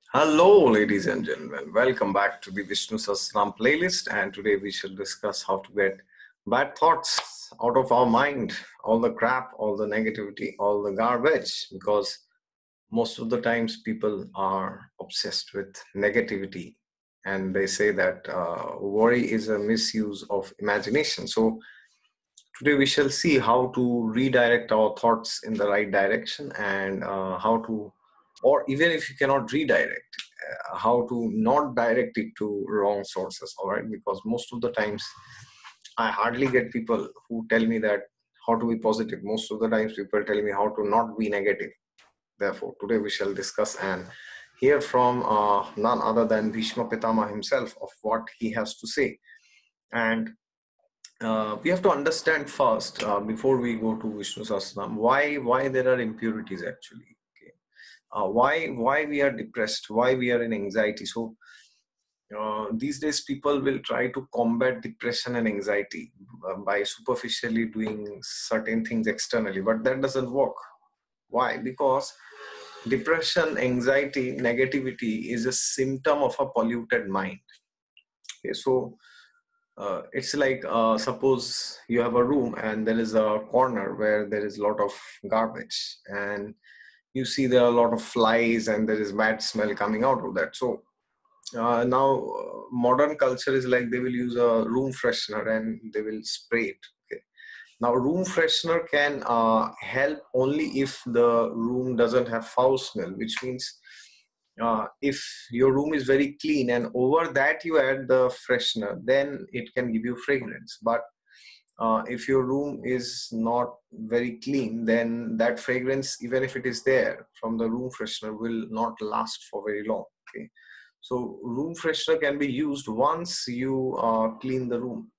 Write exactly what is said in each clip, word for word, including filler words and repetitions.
Hello, ladies and gentlemen. Welcome back to the Vishnu Sahasranam playlist. And today we shall discuss how to get bad thoughts out of our mind, all the crap, all the negativity, all the garbage. Because most of the times people are obsessed with negativity, and they say that uh, worry is a misuse of imagination. So today we shall see how to redirect our thoughts in the right direction and uh, how to, or even if you cannot redirect, uh, how to not direct it to wrong sources. All right, because most of the times I hardly get people who tell me that how to be positive. Most of the times people tell me how to not be negative. Therefore, today we shall discuss and hear from uh, none other than Bhishma Pitama himself of what he has to say. And uh, we have to understand first, uh, before we go to Vishnu Sahasranam, why why there are impurities actually. Okay, uh, why why we are depressed, why we are in anxiety. So uh, these days people will try to combat depression and anxiety uh, by superficially doing certain things externally, but that doesn't work. Why? Because depression, anxiety, negativity is a symptom of a polluted mind. Okay, so uh, it's like, uh, suppose you have a room and there is a corner where there is a lot of garbage, and you see there are a lot of flies and there is bad smell coming out of that. So uh, now uh, modern culture is like they will use a room freshener and they will spray it. Okay. Now room freshener can uh, help only if the room doesn't have foul smell, which means uh, if your room is very clean and over that you add the freshener, then it can give you fragrance. But uh, if your room is not very clean, then that fragrance, even if it is there from the room freshener, will not last for very long. Okay, so room freshener can be used once you uh, clean the room.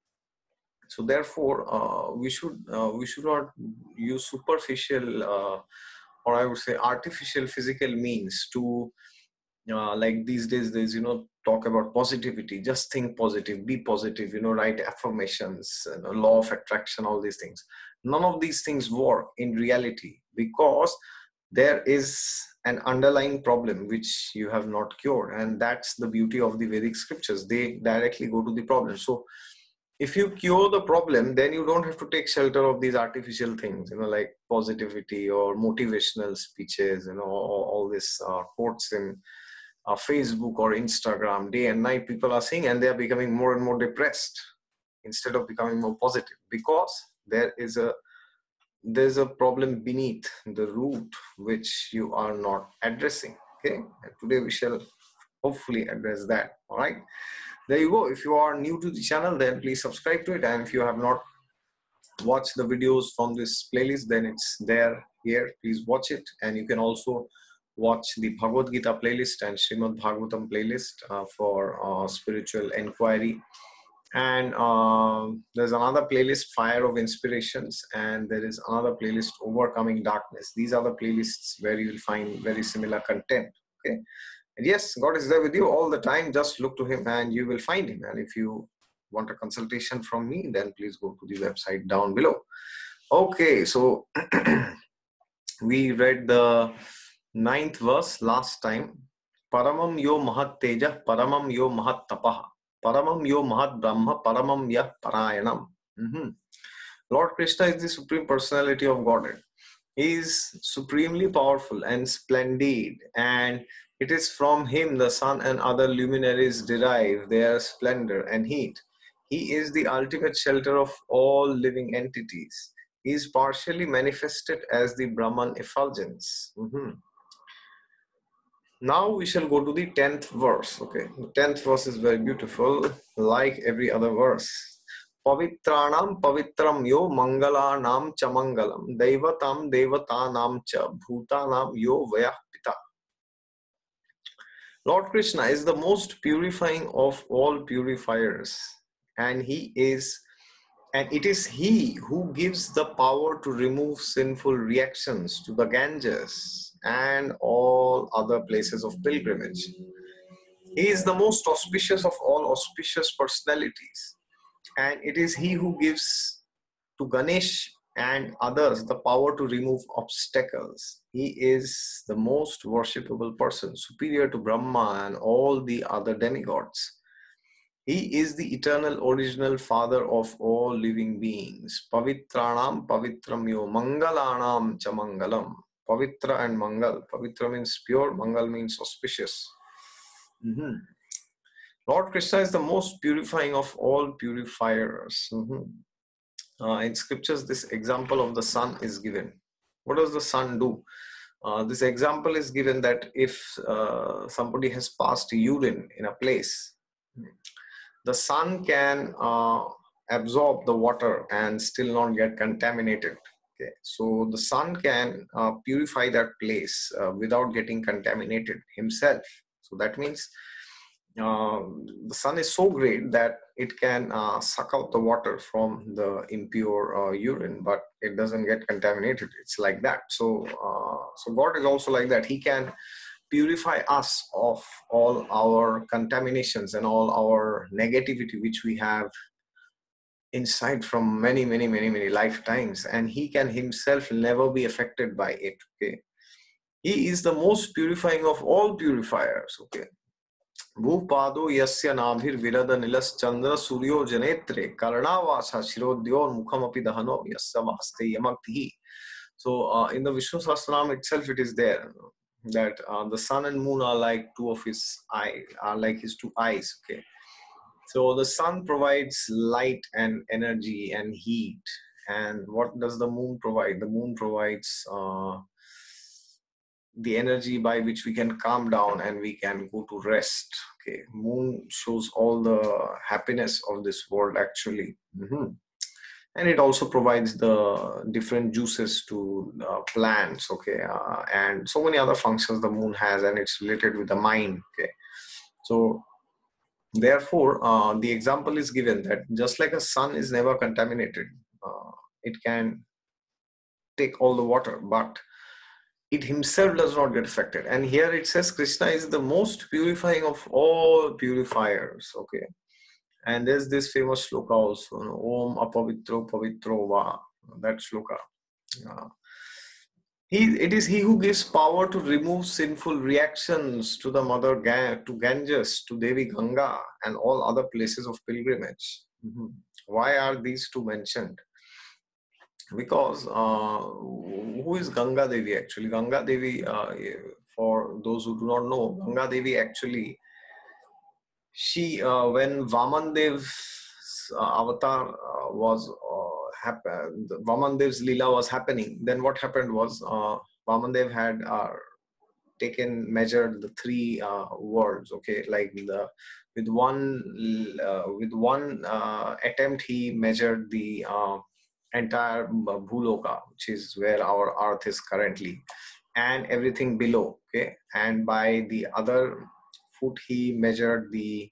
So therefore uh, we should uh, we should not use superficial, uh, or I would say artificial physical means to, uh, like these days there's, you know, talk about positivity, just think positive, be positive, you know, write affirmations, you know, law of attraction, all these things. None of these things work in reality, because there is an underlying problem which you have not cured, and that's the beauty of the Vedic scriptures. They directly go to the problem. So if you cure the problem, then you don't have to take shelter of these artificial things, you know, like positivity or motivational speeches, you know, all, all this uh, quotes in uh, Facebook or Instagram. Day and night people are seeing, and they are becoming more and more depressed instead of becoming more positive, because there is a there's a problem beneath the root which you are not addressing. Okay, and today we shall hopefully address that. All right, there you go. If you are new to the channel, then please subscribe to it, and if you have not watched the videos from this playlist, then it's there here. Please watch it, and you can also watch the Bhagavad Gita playlist and Srimad Bhagavatam playlist uh, for uh, spiritual inquiry. And um, there's another playlist, Fire of Inspirations, and there is another playlist, Overcoming Darkness. These are the playlists where you will find very similar content. Okay, and yes, God is there with you all the time. Just look to Him and you will find Him. And if you want a consultation from me, then please go to the website down below. Okay, so we read the ninth verse last time. Paramam yo mahat teja, paramam yo mahat tapaha, paramam yo mahat brahma, paramam yah parayanam. Mm-hmm. Lord Krishna is the Supreme Personality of Godhead. He is supremely powerful and splendid, and it is from him the sun and other luminaries derive their splendor and heat. He is the ultimate shelter of all living entities. He is partially manifested as the Brahman effulgence. Mm-hmm. Now we shall go to the tenth verse. Okay, the tenth verse is very beautiful, like every other verse. Pavitranam pavitram yo mangalanam cha mangalam, devatam devatanam cha bhutanam yo vayah pita. Lord Krishna is the most purifying of all purifiers, and he is and it is he who gives the power to remove sinful reactions to the Ganges and all other places of pilgrimage. He is the most auspicious of all auspicious personalities, and it is he who gives to Ganesh and others the power to remove obstacles. He is the most worshipable person, superior to Brahma and all the other demigods. He is the eternal original father of all living beings. Pavitranam pavitramyo mangalanam cha mangalam. Pavitra and Mangal. Pavitra means pure, Mangal means auspicious. Mm-hmm. Lord Krishna is the most purifying of all purifiers. Mm-hmm. Uh, in scriptures, this example of the sun is given. What does the sun do? Uh, this example is given that if uh, somebody has passed urine in a place, the sun can uh, absorb the water and still not get contaminated. Okay, so the sun can uh, purify that place uh, without getting contaminated himself. So that means uh, the sun is so great that it can uh, suck out the water from the impure uh, urine, but it doesn't get contaminated. It's like that. So, uh, so God is also like that. He can purify us of all our contaminations and all our negativity which we have inside from many, many, many, many lifetimes, and he can himself never be affected by it. Okay, he is the most purifying of all purifiers. Okay. Bhupado yasya nabhir virada nilas chandra suryo janetre karnavasa shirodyor mukhamapi dahano yasya mahaste yamaktihi. So uh, in the Vishnu Sahasranam itself it is there that uh, the sun and moon are like two of his eye, are like his two eyes. Okay. So the sun provides light and energy and heat. And what does the moon provide? The moon provides uh, the energy by which we can calm down and we can go to rest. Okay, moon shows all the happiness of this world actually. Mm-hmm. And it also provides the different juices to uh, plants. Okay, uh, and so many other functions the moon has, and it's related with the mind. Okay, so therefore uh, the example is given that just like a sun is never contaminated, uh, it can take all the water, but it himself does not get affected. And here it says Krishna is the most purifying of all purifiers. Okay, and there's this famous shloka also, you know, Om apavitro pavitro va, that shloka. Uh, he, it is he who gives power to remove sinful reactions to the mother Ga- to Ganges, to Devi Ganga, and all other places of pilgrimage. Mm-hmm. Why are these two mentioned? Because uh, who is Ganga Devi actually? Ganga Devi, uh, for those who do not know, Ganga Devi actually, she, uh, when Vaman Dev's uh, avatar uh, was uh, happen, Vaman Dev's Leela was happening, then what happened was uh, Vaman Dev had uh, taken, measured the three uh, worlds, okay, like the, with one, uh, with one uh, attempt, he measured the uh, entire Bhuloka, which is where our earth is currently, and everything below. Okay, and by the other foot he measured the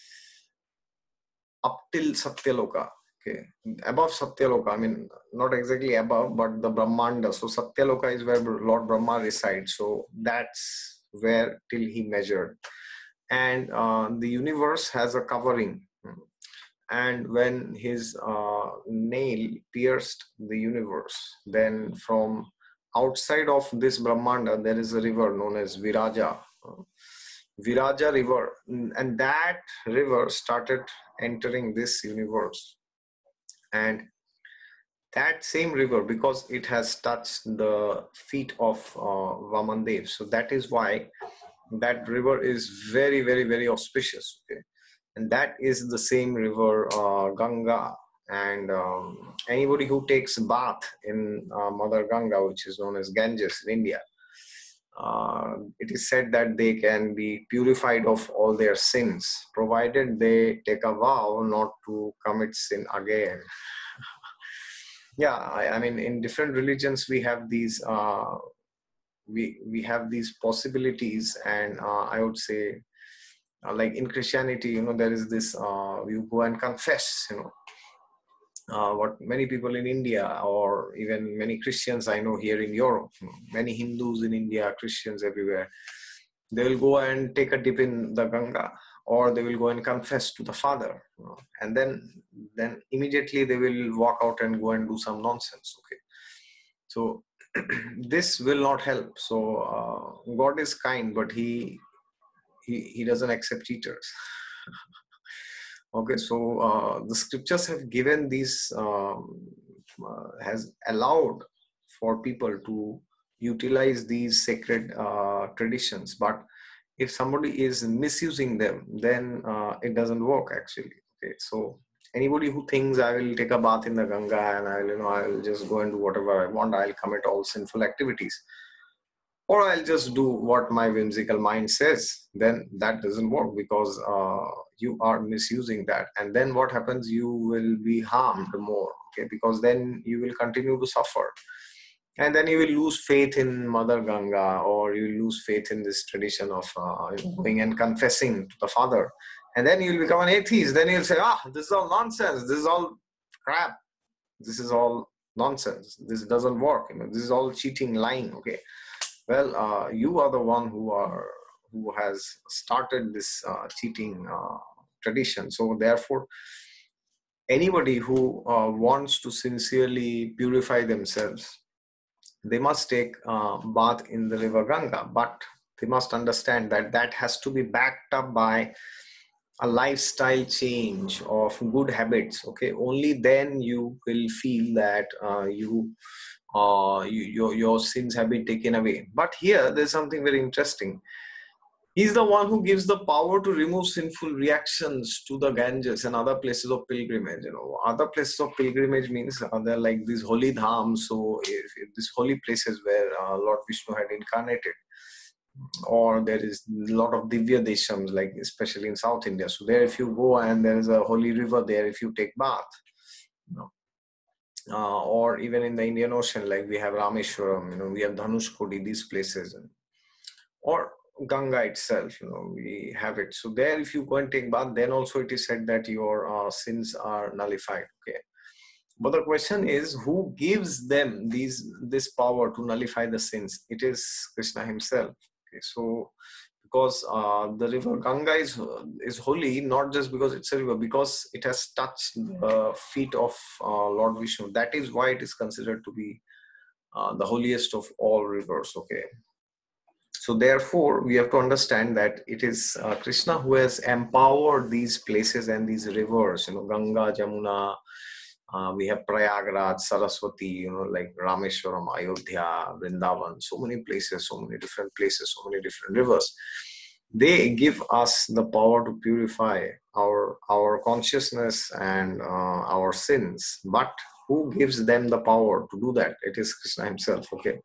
up till Satyaloka. Okay, above Satyaloka, I mean not exactly above, but the Brahmanda. So Satyaloka is where Lord Brahma resides. So that's where till he measured, and uh, the universe has a covering. And when his uh, nail pierced the universe, then from outside of this Brahmanda, there is a river known as Viraja. Viraja river. And that river started entering this universe. And that same river, because it has touched the feet of uh, Vamandev, so that is why that river is very, very, very auspicious. Okay? And that is the same river uh, Ganga. And um, anybody who takes bath in uh, Mother Ganga, which is known as Ganges in India, uh, it is said that they can be purified of all their sins, provided they take a vow not to commit sin again. Yeah, I, I mean, in different religions we have these uh, we we have these possibilities, and uh, I would say, uh, like in Christianity, you know, there is this, uh, you go and confess, you know, uh, what many people in India, or even many Christians I know here in Europe, many Hindus in India, Christians everywhere, they will go and take a dip in the Ganga, or they will go and confess to the father, you know, and then then immediately they will walk out and go and do some nonsense. Okay, so this will not help. So uh, God is kind, but he he, he doesn't accept cheaters. Okay, so uh, the scriptures have given these um, uh, has allowed for people to utilize these sacred uh, traditions, but if somebody is misusing them, then uh, it doesn't work actually. Okay, so anybody who thinks I will take a bath in the Ganga and I will, you know, I will just go and do whatever I want, I'll commit all sinful activities, or I'll just do what my whimsical mind says, then that doesn't work, because uh, you are misusing that. And then what happens? You will be harmed more, okay? Because then you will continue to suffer. And then you will lose faith in Mother Ganga, or you will lose faith in this tradition of uh, going and confessing to the father. And then you'll become an atheist. Then you'll say, ah, this is all nonsense. This is all crap. This is all nonsense. This doesn't work. You know, this is all cheating, lying, okay? Well, uh, you are the one who are who has started this uh, cheating uh, tradition. So therefore, anybody who uh, wants to sincerely purify themselves, they must take uh, bath in the river Ganga. But they must understand that that has to be backed up by a lifestyle change of good habits. Okay, only then you will feel that uh, you uh, you, your, your sins have been taken away. But here there's something very interesting. He's the one who gives the power to remove sinful reactions to the Ganges and other places of pilgrimage. You know, other places of pilgrimage means uh, they're like these holy dhams. So if, if these holy places where uh, Lord Vishnu had incarnated, or there is a lot of Divya Deshams, like especially in South India. So there, if you go and there is a holy river there, if you take bath, you know, Uh, or even in the Indian Ocean, like we have Rameshwaram, you know, we have Dhanushkodi, these places, or Ganga itself, you know, we have it. So there, if you go and take bath, then also it is said that your uh, sins are nullified. Okay, but the question is, who gives them these this power to nullify the sins? It is Krishna himself. Okay, so because uh, the river Ganga is is holy, not just because it's a river, because it has touched the feet of uh, Lord Vishnu. That is why it is considered to be uh, the holiest of all rivers. Okay, so therefore we have to understand that it is uh, Krishna who has empowered these places and these rivers. You know, Ganga, Jamuna. Uh, we have Prayagraj, Saraswati, you know, like Rameshwaram, Ayodhya, Vrindavan, so many places, so many different places, so many different rivers. They give us the power to purify our, our consciousness and uh, our sins. But who gives them the power to do that? It is Krishna himself, okay?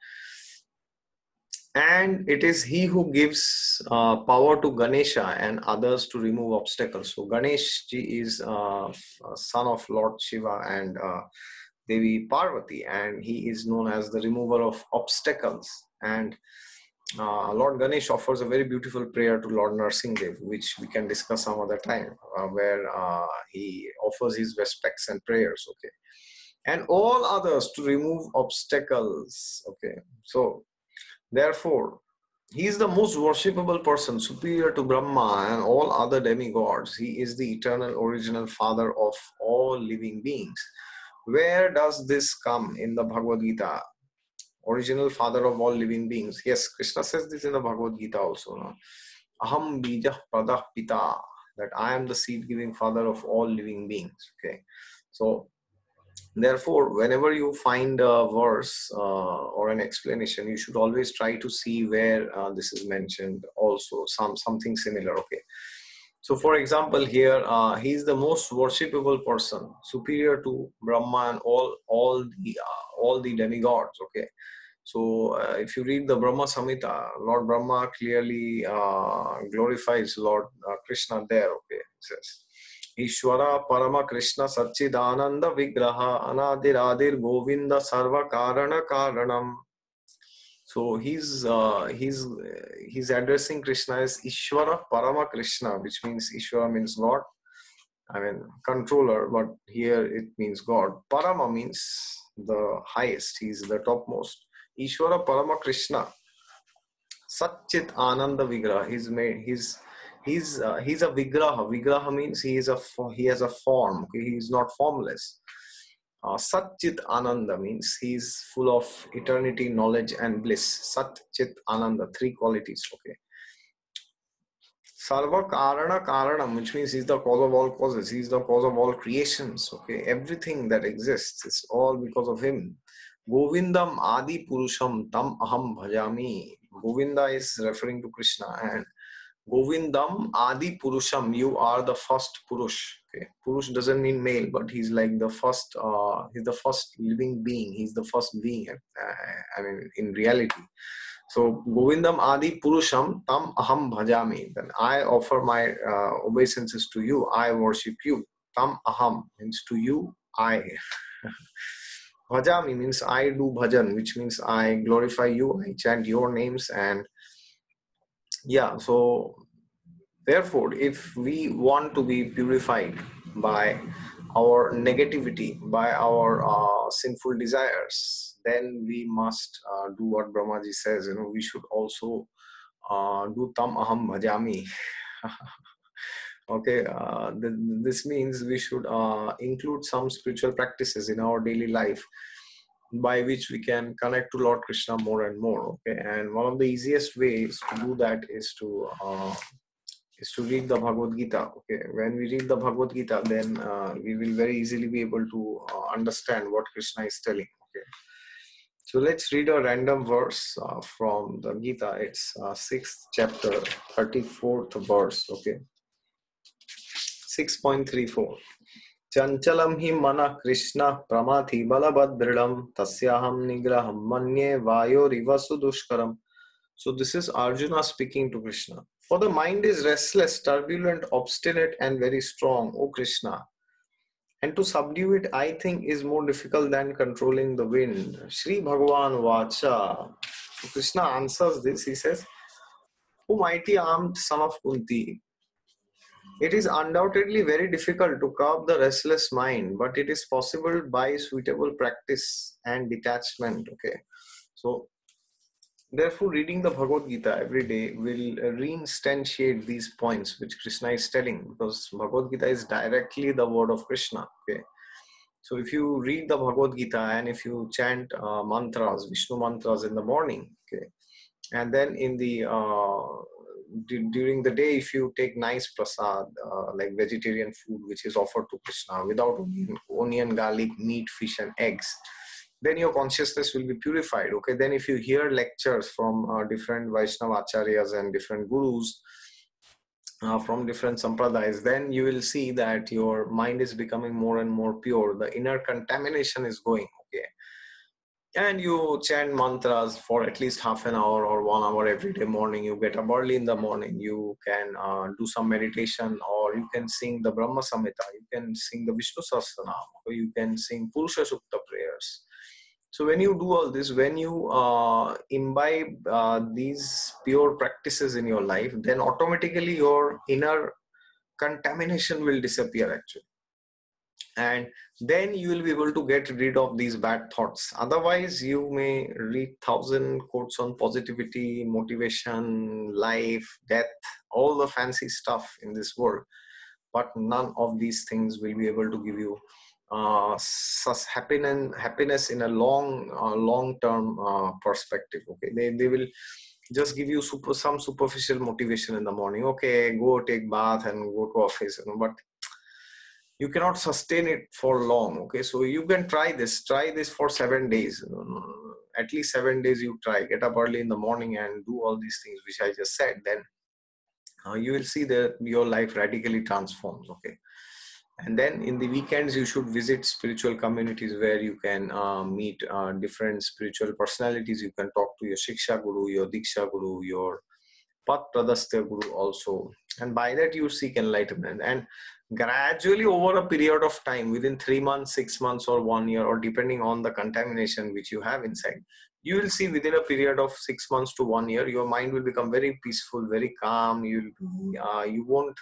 And it is he who gives uh, power to Ganesha and others to remove obstacles. So Ganesh ji is uh, son of Lord Shiva and uh, Devi Parvati, and he is known as the remover of obstacles. And uh, Lord Ganesh offers a very beautiful prayer to Lord Narsinghdev, which we can discuss some other time, uh, where uh, he offers his respects and prayers. Okay, and all others to remove obstacles. Okay, so therefore, he is the most worshipable person, superior to Brahma and all other demigods. He is the eternal original father of all living beings. Where does this come in the Bhagavad Gita? Original father of all living beings. Yes, Krishna says this in the Bhagavad Gita also. No? Aham bijah pradah pita. That I am the seed-giving father of all living beings. Okay, so therefore, whenever you find a verse uh, or an explanation, you should always try to see where uh, this is mentioned also, some something similar, okay? So, for example, here, uh, he is the most worshipable person, superior to Brahma and all, all, the, uh, all the demigods, okay? So, uh, if you read the Brahma Samhita, Lord Brahma clearly uh, glorifies Lord uh, Krishna there, okay? It says, Ishwara Parama Krishna Satchidananda Vigraha Anadiradir Govinda Sarva Karana Karanam. So he's uh, he's he's addressing Krishna as Ishwara Parama Krishna, which means Ishwara means God. I mean controller, but here it means God. Parama means the highest. He's the topmost. Ishwara Parama Krishna Satchit Ananda Vigraha. He's made. He's He's uh, he's a vigraha. Vigraha means he is a he has a form. Okay, he is not formless. Uh, Sat Chit Ananda means he is full of eternity, knowledge, and bliss. Sat Chit Ananda, three qualities. Okay. Sarva Karana Karanam, which means he's the cause of all causes. He's the cause of all creations. Okay, everything that exists is all because of him. Govindam Adi Purusham Tam Aham Bhajami. Govinda is referring to Krishna, and Govindam Adi Purusham, you are the first Purush. Okay, Purush doesn't mean male, but he's like the first. Uh, he's the first living being. He's the first being. Uh, I mean, in reality. So Govindam Adi Purusham Tam Aham Bhajami. Then I offer my uh, obeisances to you. I worship you. Tam Aham means to you I. Bhajami means I do bhajan, which means I glorify you. I chant your names, and yeah. So therefore, if we want to be purified by our negativity, by our uh, sinful desires, then we must uh, do what Brahmaji says. You know, we should also uh, do tam aham bhajami. Okay, uh, th this means we should uh, include some spiritual practices in our daily life by which we can connect to Lord Krishna more and more. Okay, and one of the easiest ways to do that is to uh, is to read the Bhagavad Gita. Okay, when we read the Bhagavad Gita, then uh, we will very easily be able to uh, understand what Krishna is telling. Okay, so let's read a random verse uh, from the Gita. It's uh, sixth chapter, thirty-fourth verse. Okay, six point three four. Chanchalam hi mana Krishna pramathi balabhadridam tasyaham nigraham manye vayo rivasu dushkaram. So this is Arjuna speaking to Krishna. For the mind is restless, turbulent, obstinate, and very strong, O Krishna. And to subdue it, I think, is more difficult than controlling the wind. Shri Bhagavan Vacha. So Krishna answers this. He says, O mighty armed son of Kunti, it is undoubtedly very difficult to curb the restless mind, but it is possible by suitable practice and detachment. Okay. So therefore, reading the Bhagavad Gita every day will reinstantiate these points which Krishna is telling, because Bhagavad Gita is directly the word of Krishna. Okay, so if you read the Bhagavad Gita and if you chant uh, mantras, Vishnu mantras in the morning, okay, and then in the uh, d- during the day, if you take nice prasad uh, like vegetarian food which is offered to Krishna without onion, onion, garlic, meat, fish, and eggs, then your consciousness will be purified. Okay, then if you hear lectures from uh, different Vaishnava acharyas and different gurus uh, from different sampradayas, then you will see that your mind is becoming more and more pure. The inner contamination is going. Okay, and you chant mantras for at least half an hour or one hour every day morning. You get up early in the morning, you can uh, do some meditation, or you can sing the Brahma Samhita, you can sing the Vishnu Sahasranam, or you can sing Purusha Sukta prayers. So when you do all this, when you uh, imbibe uh, these pure practices in your life, then automatically your inner contamination will disappear actually. And then you will be able to get rid of these bad thoughts. Otherwise, you may read thousand quotes on positivity, motivation, life, death, all the fancy stuff in this world, but none of these things will be able to give you uh, such happiness, happiness in a long, uh, long-term uh, perspective. Okay, they they will just give you super some superficial motivation in the morning. Okay, go take bath and go to office, you know, but you cannot sustain it for long. Okay, so you can try this try this for seven days, at least seven days. You try, get up early in the morning and do all these things which I just said, then uh, you will see that your life radically transforms. Okay, and then in the weekends you should visit spiritual communities where you can uh, meet uh, different spiritual personalities. You can talk to your Shiksha Guru, your Diksha Guru, your Pat Pradastya Guru also, and by that you seek enlightenment. And gradually over a period of time, within three months, six months, or one year, or depending on the contamination which you have inside, you will see within a period of six months to one year, your mind will become very peaceful, very calm. You'll be, uh, you won't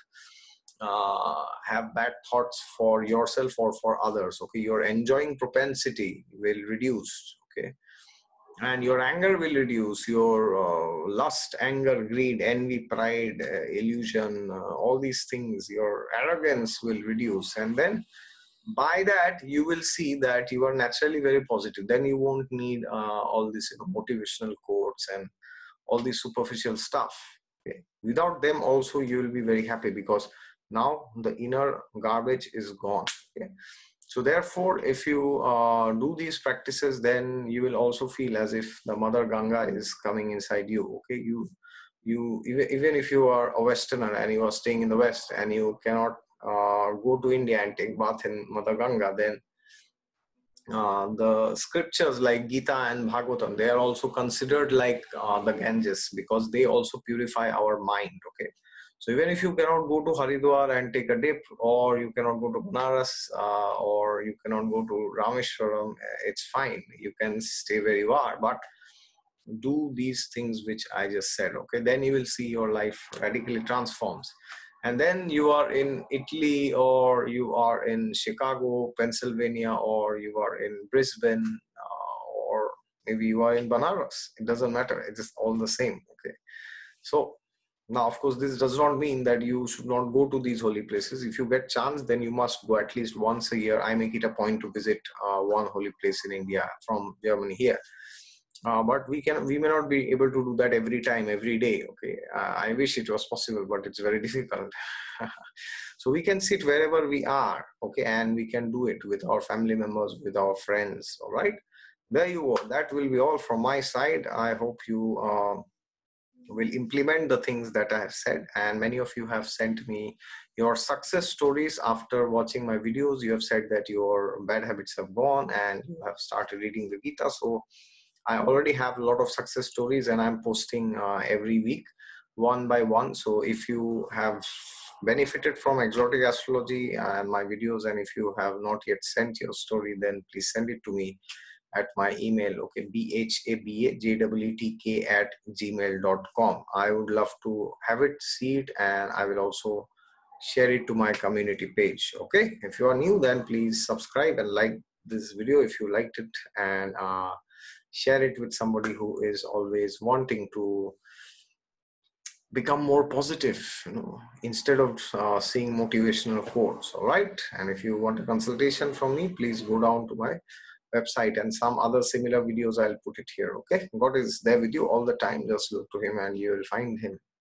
uh, have bad thoughts for yourself or for others. Okay, your enjoying propensity will reduce. Okay, and your anger will reduce, your uh, lust, anger, greed, envy, pride, uh, illusion, uh, all these things, your arrogance will reduce. And then by that you will see that you are naturally very positive. Then you won't need uh, all this, you know, motivational quotes and all this superficial stuff. Okay? Without them also you will be very happy, because now the inner garbage is gone. Okay? So therefore, if you uh, do these practices, then you will also feel as if the Mother Ganga is coming inside you. Okay, you, you even, even if you are a Westerner and you are staying in the West and you cannot uh, go to India and take bath in Mother Ganga, then uh, the scriptures like Gita and Bhagavatam, they are also considered like uh, the Ganges, because they also purify our mind. Okay, so even if you cannot go to Haridwar and take a dip, or you cannot go to Banaras, uh, or you cannot go to Rameshwaram, it's fine. You can stay where you are, but do these things which I just said. Okay, then you will see your life radically transforms. And then you are in Italy, or you are in Chicago, Pennsylvania, or you are in Brisbane, uh, or maybe you are in Banaras. It doesn't matter. It is all the same. Okay. So now, of course, this does not mean that you should not go to these holy places. If you get chance, then you must go at least once a year. I make it a point to visit uh, one holy place in India from Germany here. Uh, but we can, we may not be able to do that every time, every day. Okay, uh, I wish it was possible, but it's very difficult. So we can sit wherever we are, okay, and we can do it with our family members, with our friends. All right, there you go. That will be all from my side. I hope you uh, will implement the things that I have said. And many of you have sent me your success stories after watching my videos. You have said that your bad habits have gone and you have started reading the Gita. So I already have a lot of success stories, and I'm posting uh, every week, one by one. So if you have benefited from exotic astrology and my videos, and if you have not yet sent your story, then please send it to me at my email. Okay, b h a b a j w e t k at gmail dot com. I would love to have it, see it, and I will also share it to my community page. Okay, if you are new, then please subscribe and like this video if you liked it, and uh, share it with somebody who is always wanting to become more positive, you know, instead of uh, seeing motivational quotes. All right, and if you want a consultation from me, please go down to my website, and some other similar videos I'll put it here. Okay, God is there with you all the time. Just look to him and you will find him.